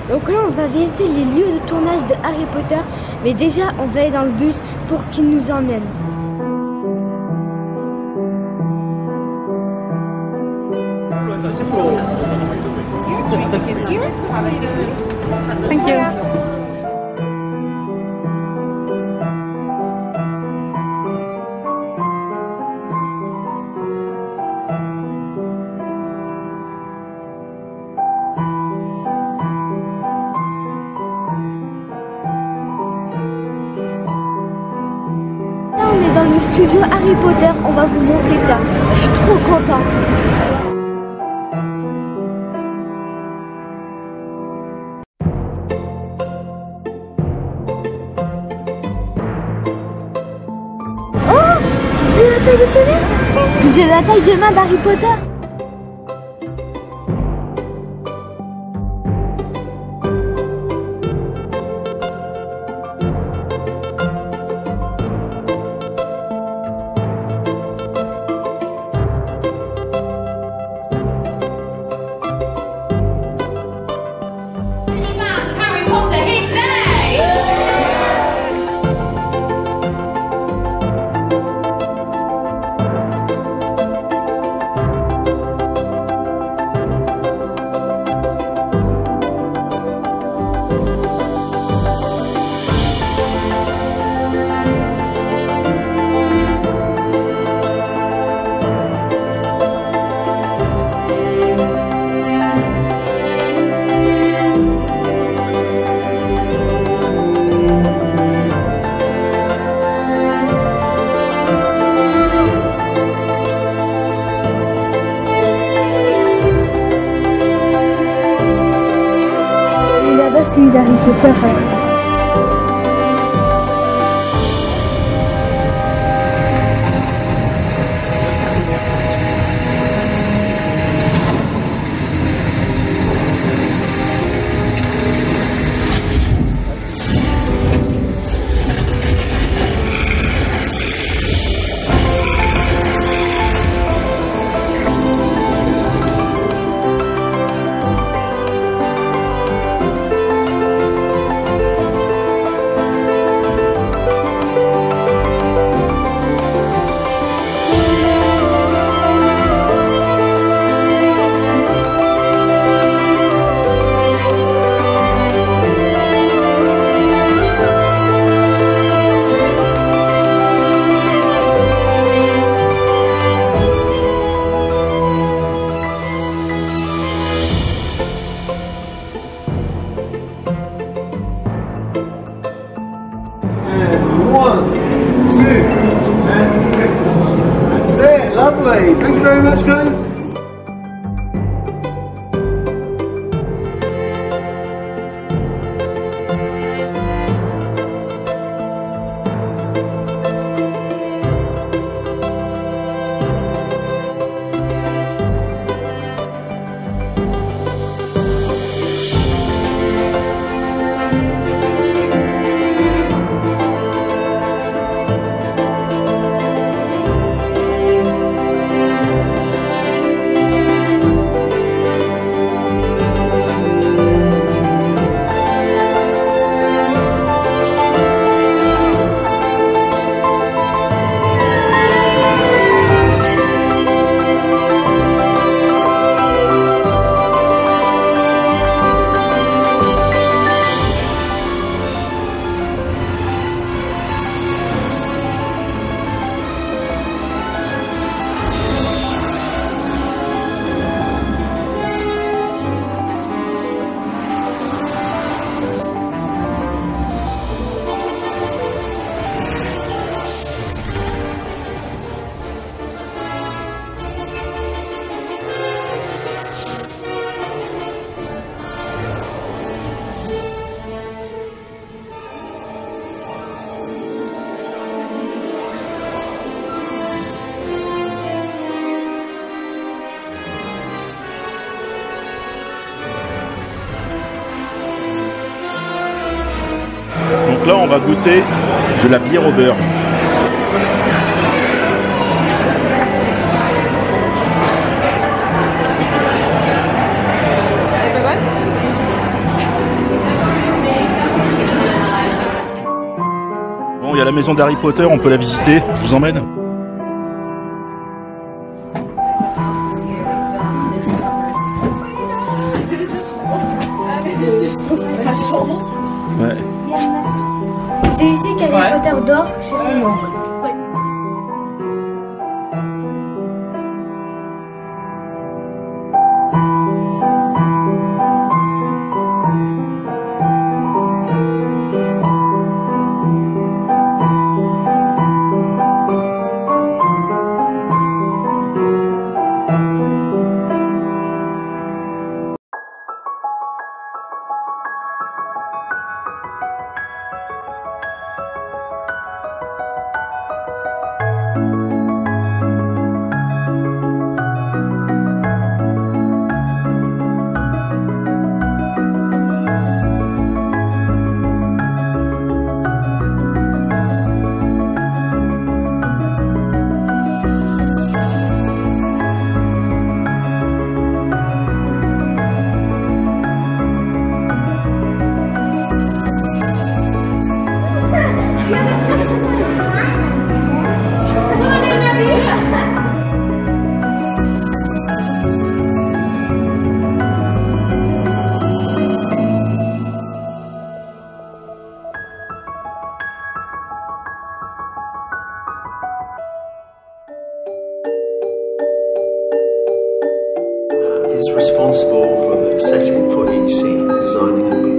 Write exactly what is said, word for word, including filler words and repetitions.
Donc là on va visiter les lieux de tournage de Harry Potter, mais déjà on va aller dans le bus pour qu'il nous emmène. Thank you. Là on est dans le studio Harry Potter, on va vous montrer ça. Je suis trop content. J'ai la taille de main d'Harry Potter. Celui d'Harry Potter. One, two, and that's it. Lovely. Thank you very much, guys. Donc là, on va goûter de la bière au beurre. il y a la maison d'Harry Potter, on peut la visiter. Je vous emmène. Ouais. C'est ici qu'Harry ouais. Potter dort chez son oncle. Is responsible for the setting for each scene, designing and